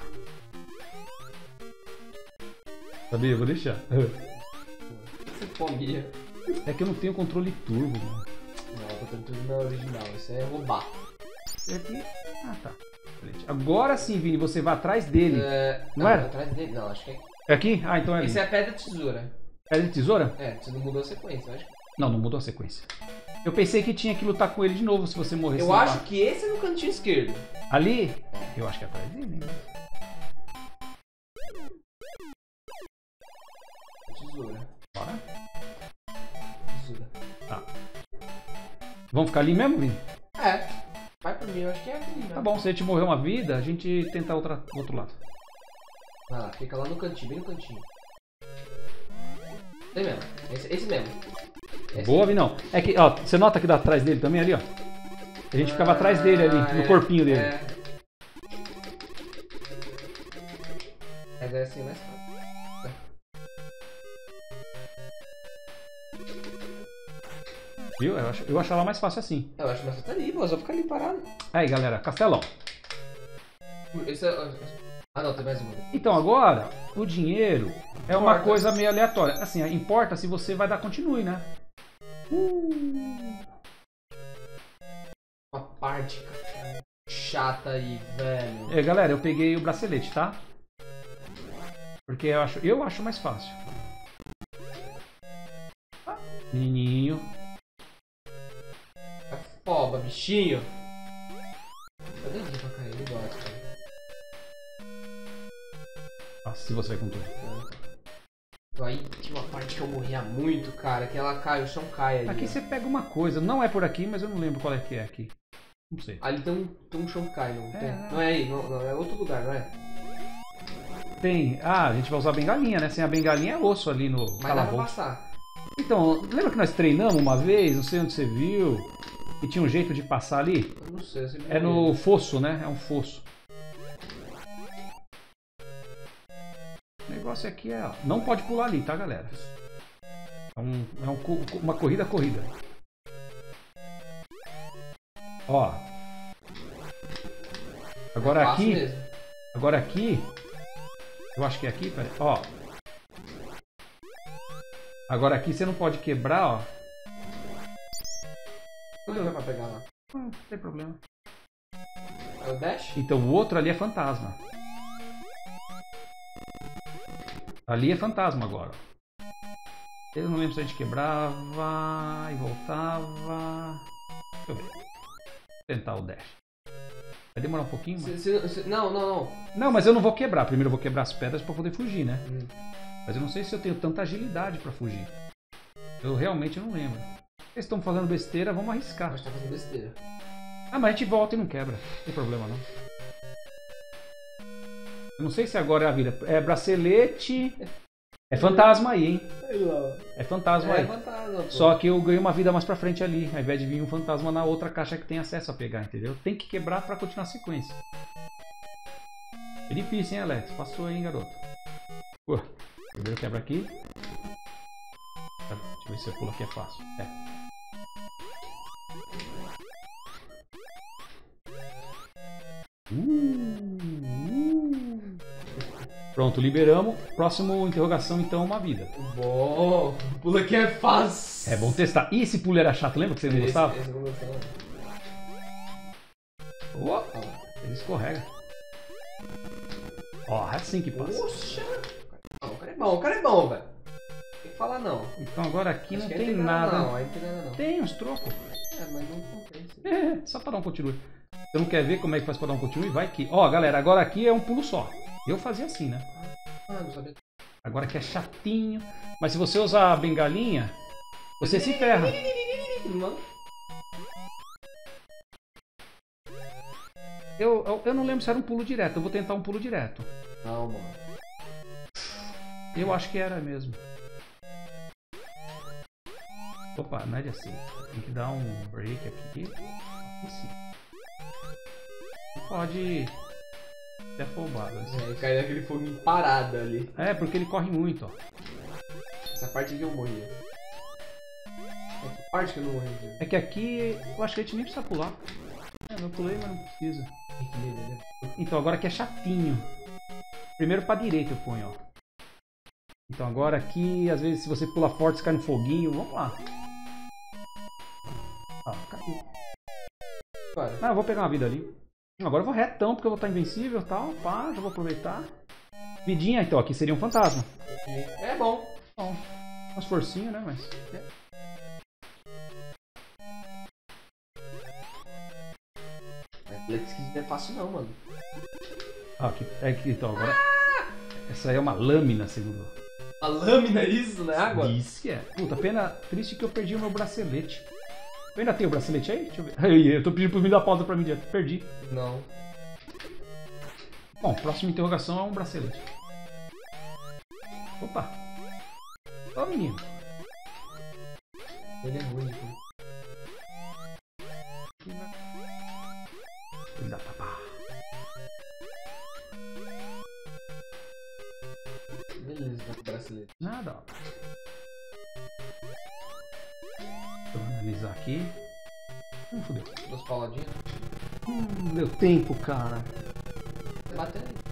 Sabia? Vou deixar. Esse fominha. É que eu não tenho controle turbo, mano. Não, eu tô tendo tudo na original. Isso é roubar. Esse aqui... Ah, tá. Excelente. Agora sim, Vini, você vai atrás dele. É... Não era? Atrás dele? Não, acho que é. É aqui? Ah, então é ali. Esse é a pedra tesoura. É de tesoura? É, você não mudou a sequência, eu acho. Não, não mudou a sequência. Eu pensei que tinha que lutar com ele de novo se você morresse. Eu lá. acho que esse é no cantinho esquerdo. Ali? Eu acho que é atrás dele, né? Tesoura. Bora. Tesoura. Tá. Vamos ficar ali mesmo, Vini? É, caminho, eu acho que é aqui. Tá bom, se a gente morrer uma vida, a gente tenta outra, outro lado. Vai lá, fica lá no cantinho, bem no cantinho. Esse mesmo, esse, esse mesmo. Esse Boa, Vinão. É que, ó, você nota que dá atrás dele também ali, ó? A gente ficava ah, atrás dele ali, no é, corpinho dele. É. Mas é assim mais fácil. Viu? Eu, acho, eu achava mais fácil assim. Eu acho mais fácil ali, pô, só ficar ali parado. Aí, galera, castelão. Esse é... Ah, não, tem mais uma. Então, agora, o dinheiro é uma importa. Coisa meio aleatória. Assim, importa se você vai dar continue, né? Uh. Uma parte, cara, chata aí, velho. É, galera, eu peguei o bracelete, tá? Porque eu acho, eu acho mais fácil. Ah, menininho. Foba, bichinho. Cadê o pra cair? Ele gosta. Nossa, se você vai com tudo. Então, aí tinha uma parte que eu morria muito, cara, que ela cai, o chão cai ali. Aqui ó. Você pega uma coisa, não é por aqui, mas eu não lembro qual é que é aqui. Não sei. Ali tem um, tem um chão que cai, não é, tem? Não é aí, não, não, é outro lugar, não é? Tem. Ah, a gente vai usar a bengalinha, né? Sem a bengalinha é osso ali no calabouço. Mas dá pra passar. Então, lembra que nós treinamos uma vez, não sei onde você viu, e tinha um jeito de passar ali? Eu não sei, você viu. É no fosso, né? É um fosso. O negócio aqui é... Ó, não pode pular ali, tá, galera? É, um, é um, uma corrida corrida. Ó. Agora é aqui... Mesmo. Agora aqui... Eu acho que é aqui, peraí. Ó. Agora aqui você não pode quebrar, ó. Como vai pra pegar lá? Não, não tem problema. É o dash? Então o outro ali é fantasma. Ali é fantasma agora. Eu não lembro se a gente quebrava e voltava. Deixa eu ver. Vou tentar o dash. Vai demorar um pouquinho, mas... se, se, Não, não, não. Não, mas eu não vou quebrar. Primeiro eu vou quebrar as pedras pra poder fugir, né? Hum. Mas eu não sei se eu tenho tanta agilidade pra fugir. Eu realmente não lembro. Vocês estão fazendo besteira, vamos arriscar. A gente tá fazendo besteira. Ah, mas a gente volta e não quebra. Não tem problema, não. Eu não sei se agora é a vida. É bracelete... É fantasma aí, hein? É fantasma é aí. Fantasma, só que eu ganhei uma vida mais pra frente ali, ao invés de vir um fantasma na outra caixa que tem acesso a pegar, entendeu? Tem que quebrar pra continuar a sequência. É difícil, hein, Alex? Passou aí, hein, garoto? Pô, primeiro quebra aqui. Deixa eu ver se eu pulo aqui, é fácil. É. Uh, uh. Pronto, liberamos. Próximo interrogação, então, uma vida. Bom, o pulo aqui é fácil. É bom testar. E esse pulo era chato, lembra que você não esse, gostava? Esse eu não gostava. Oh, ele escorrega. Ó, oh, é assim que passa. Poxa! Não, o cara é bom, o cara é bom, velho. Tem que falar não. Então agora aqui Acho não tem, tem nada. nada. Não, aí não tem nada não. Tem uns trocos. É, mas não compensa. É, só para dar um continue. Você não quer ver como é que faz para dar um continue? Vai aqui. Ó, galera, agora aqui é um pulo só. Eu fazia assim, né? Ah, não sabia. Agora que é chatinho. Mas se você usar a bengalinha, você se ferra. Eu, eu, eu não lembro se era um pulo direto. Eu vou tentar um pulo direto. Não, mano. Eu acho que era mesmo. Opa, não é de assim. Tem que dar um break aqui. Aqui sim. Não pode ser afobado. Assim. É, cai naquele foguinho parado ali. É, porque ele corre muito, ó. Essa parte que eu morri. Essa parte que eu não morri. É que aqui eu acho que a gente nem precisa pular. É, eu pulei, mas não precisa. Então agora aqui é chatinho. Primeiro pra direita eu ponho, ó. Então agora aqui, às vezes se você pula forte, você cai no foguinho. Vamos lá. Ah, caiu. Ah, eu vou pegar uma vida ali. Agora eu vou retão, porque eu vou estar invencível e tal. Pá, já vou aproveitar. Vidinha, então, aqui seria um fantasma. É bom. Bom, umas forcinhas, né, mas... Netflix que não é fácil não, mano. Ah, aqui, é aqui, então, agora... Essa aí é uma lâmina, segundo... Uma lâmina isso, né? Água? Isso que é. Puta, pena triste que eu perdi o meu bracelete. Eu ainda tenho o bracelete aí? Deixa eu ver. Aí, eu tô pedindo pra me dar pausa pra mim, já perdi. Não. Bom, próxima interrogação é um bracelete. Opa. Ó, menino. Ele é ruim, pô. Filho da papá. Beleza, tá com o bracelete. Nada, ó. Deixa eu analisar aqui. Hum, fodeu. Duas pauladinhas. Hum, meu tempo, cara. Você bateu ali.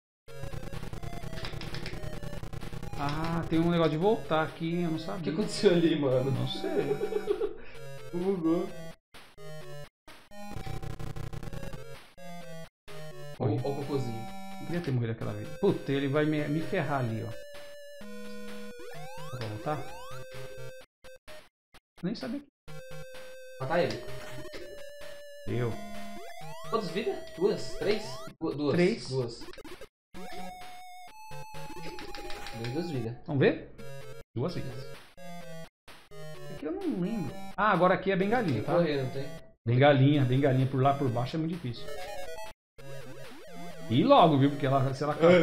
Ah, tem um negócio de voltar aqui, eu não O que sabia. aconteceu ali, mano? Não sei. Bugou. Olha o cocôzinho. Não queria ter morrido aquela vez. Puta, ele vai me, me ferrar ali, ó. Vou voltar? Nem sabia. Matar ele. Eu. Quantas vidas? Duas? Três? Du- Duas. Três. Duas. Duas, duas vidas. Vamos ver? Duas vezes. Aqui eu não lembro. Ah, agora aqui é bengalinha, tá? Correr, não tem? Bengalinha, bengalinha por lá por baixo é muito difícil. E logo, viu? Porque ela, se ela cai.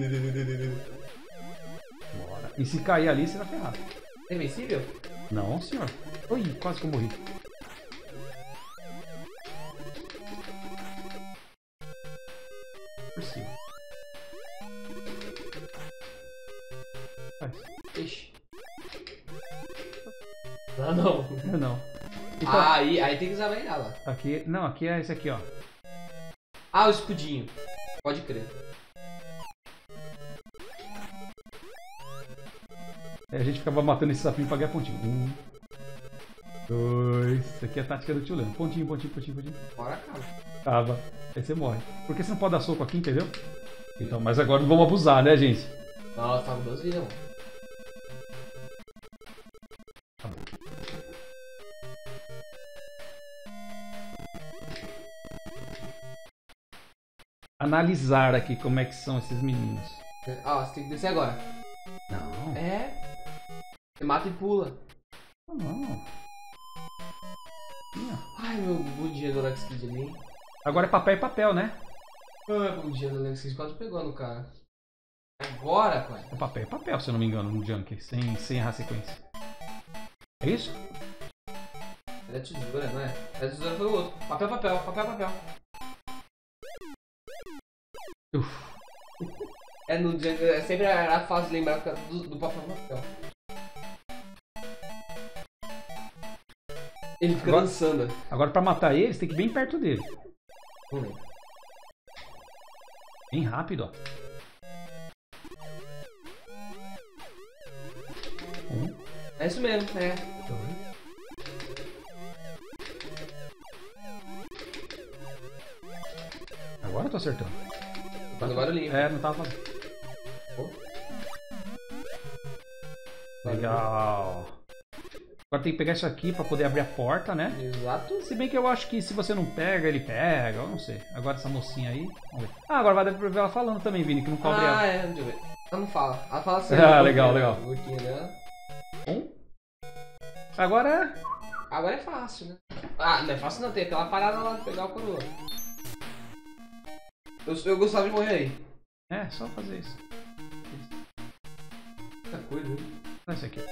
Bora. E se cair ali, você vai ferrar. É invencível? Não, senhor. Ui, quase que eu morri. Por cima. Vai. Ixi. Ah, não. Não, não. Então, Ah, aí, aí tem que usar bengala. aqui, não, aqui é esse aqui, ó. Ah, o escudinho. Pode crer. Aí a gente ficava matando esse sapinho pra ganhar pontinho. Um, dois. Isso aqui é a tática do tio Leandro. Pontinho, pontinho, pontinho, pontinho. Bora, cara. Tava. Aí você morre. Porque você não pode dar soco aqui, entendeu? Então, mas agora não vamos abusar, né, gente? Nossa, tá com duas vidas, mano. Tá bom. Analisar aqui como é que são esses meninos. Ah, você tem que descer agora. Não. É. Você mata e pula. Não. Aqui, ó. Ai, meu bundinha do Alex Kidd ali. Agora é papel e papel, né? Ai, o bundinha do Alex Kidd quase pegou no cara. Agora, pai. É papel e papel, se eu não me engano, no Junk, sem, sem errar a sequência. É isso? Era tesoura, não é? Era tesoura foi o outro. Papel, papel, papel, papel. Uf. É, no, é sempre era fácil lembrar do, do papel, papel. Ele fica Agora- dançando. Agora pra matar eles, tem que ir bem perto dele. Não lembro. Bem rápido, ó. Um, É isso mesmo, é. dois. Agora eu tô acertando. Faz o barulhinho. É, não tava fazendo. Legal. Agora tem que pegar isso aqui pra poder abrir a porta, né? Exato. Se bem que eu acho que se você não pega, ele pega, eu não sei. Agora essa mocinha aí, vamos ver. Ah, agora vai dar pra ver ela falando também, Vini, que não cobre Ah, ela. é, deixa eu ver. Ela não fala. Ela fala assim. Ah, né, legal, o legal. gordinho dela. Um. Agora, Agora é fácil, né? Ah, não é fácil não, tem aquela parada lá de pegar o coroa. Eu, eu gostava de morrer aí. é, só fazer isso. Muita coisa, hein? Olha esse aqui.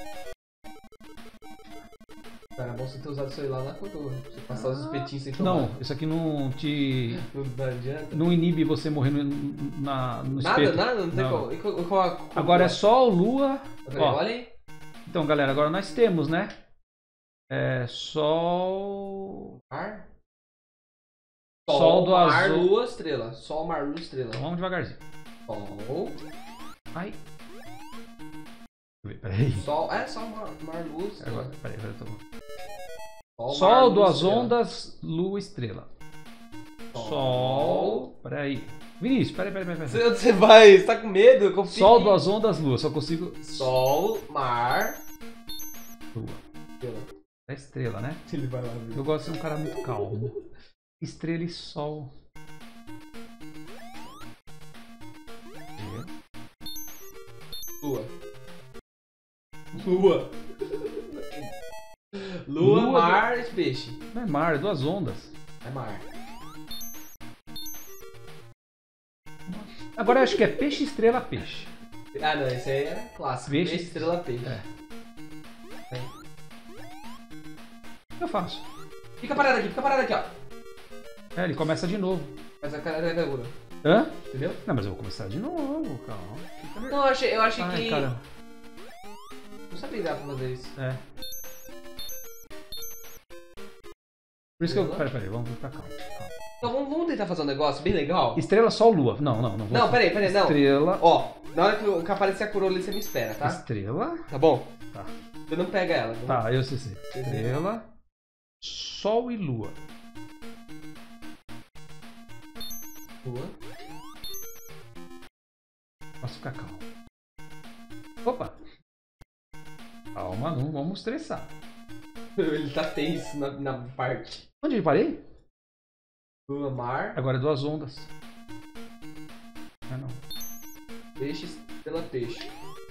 Cara, é bom você ter usado isso aí lá na coroa. Você passar os espetinhos sem tomar. Não, isso aqui não te... Não adianta. não inibe você morrer no, na, no Nada, espeto. nada? Não tem Não. como. E co- co- co- Agora é Sol, Lua... Peraí, Ó, olha aí. então, galera, agora nós temos, né? É Sol... Mar. Sol do mar, azul. lua, estrela. Sol, mar, lua, estrela. Então vamos devagarzinho. Sol. Ai. Deixa eu ver, peraí. Sol. É, sol, mar, mar lua, estrela. Agora, peraí, peraí, eu tô... Sol, Sol, mar, lua, duas estrela. ondas, Lua, estrela. Sol. Sol... Peraí. Vinícius, peraí, peraí, peraí. peraí. Você, você vai, você tá com medo? Confia Sol, em mim. duas ondas, Lua. Só consigo... Sol, mar, Lua. estrela. É estrela, né? Ele vai lá ver. Eu gosto de ser um cara muito calmo. Estrela e Sol. Lua. Lua. Lua, Lua mar e peixe. Não é mar, é duas ondas. É mar. Agora eu acho que é peixe, estrela, peixe. Ah, não, esse aí é clássico. Peixe, Peixe, estrela, peixe. É. Eu faço. Fica parado aqui, fica parado aqui, ó. É, ele começa de novo. Mas a cara da Lua. Hã? Entendeu? Não, mas eu vou começar de novo, calma. Fica Não, eu achei, eu achei Ai, que... caramba. Não sabia dar pra fazer isso. É. Por isso que eu... Estrela. Peraí, peraí, vamos vir pra cá. Calma. Então vamos, vamos tentar fazer um negócio bem legal? Estrela, sol, lua. Não, não, não. vou- Não, peraí, peraí, não. Estrela, Ó, na hora que, eu- que aparecer a coroa ali, você me espera, tá? estrela. Tá bom? Tá. Você não pega ela. Não? Tá, eu sei. sei. Estrela, sol e lua. Lua. Posso ficar calmo. Opa. Calma, não vamos estressar. Ele tá tenso na, na parte. Onde eu parei? Lua, mar, Agora é duas ondas. Ah, não. peixe, estrela, peixe.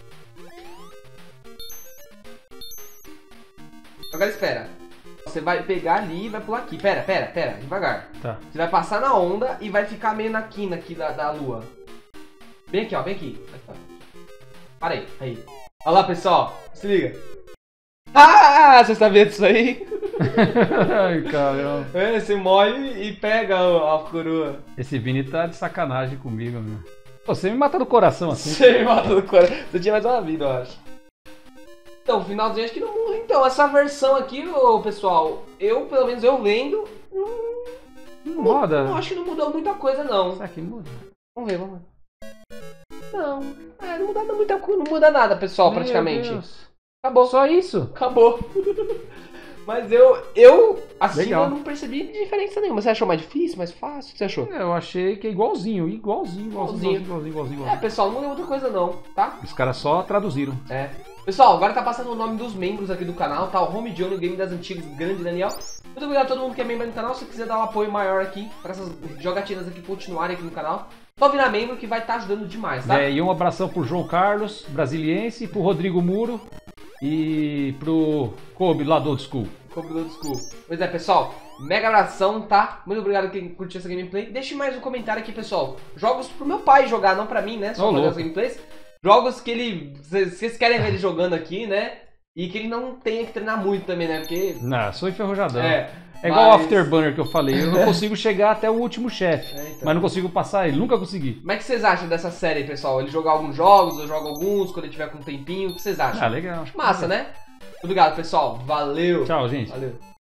Agora espera. Você vai pegar ali e vai pular aqui. Pera, pera, pera. Devagar. Tá. Você vai passar na onda e vai ficar meio na quina aqui da, da lua. Vem aqui, ó. Vem aqui. Aqui, ó. Para aí. Aí. Olha lá, pessoal. Se liga. Ah, você sabia disso aí? Ai, caramba. É, você morre e pega a, a coroa. Esse Vini tá de sacanagem comigo, meu. Pô, você me mata do coração assim. Você me matou do coração. Você tinha mais uma vida, eu acho. Então, finalzinho acho que não morre. Então, essa versão aqui, ô, pessoal, eu, pelo menos eu lendo, não, Não roda. não acho que não mudou muita coisa, não. Será que muda? Vamos ver, vamos ver. Não, é, não muda muita coisa, não muda nada, pessoal, Meu praticamente. Deus. Acabou. Só isso? Acabou. Mas eu, eu, assim, Legal. eu não percebi diferença nenhuma. Você achou mais difícil, mais fácil? O que você achou? É, eu achei que é igualzinho, igualzinho, igualzinho, igualzinho, igualzinho, igualzinho. É, igualzinho. pessoal, não muda muita coisa não, tá? Os caras só traduziram. É. Pessoal, agora tá passando o nome dos membros aqui do canal, tá? O Home Johnny, o Game das Antigas, grande Daniel. Muito obrigado a todo mundo que é membro do canal. Se quiser dar um apoio maior aqui, para essas jogatinas aqui continuarem aqui no canal, só virar membro que vai estar ajudando demais, tá? É, e um abração pro João Carlos, brasiliense, pro Rodrigo Muro e pro Kobe lá do Old School. Combinado do School. Pois é, pessoal, mega abração, tá? Muito obrigado a quem curtiu essa gameplay. Deixe mais um comentário aqui, pessoal. Jogos pro meu pai jogar, não pra mim, né? Só Ô, fazer louco. as gameplays. Jogos que ele... Vocês querem ver ele jogando aqui, né? E que ele não tenha que treinar muito também, né? Porque... Não, sou enferrujadão. É, É igual o mas- Afterburner que eu falei, eu não consigo chegar até o último chefe, É, então. mas não consigo passar ele, nunca consegui. Como é que vocês acham dessa série, pessoal? Ele jogar alguns jogos, eu jogo alguns, quando ele tiver com um tempinho, o que vocês acham? Ah, legal. Massa, né? Muito obrigado, pessoal. Valeu. Tchau, gente. Valeu.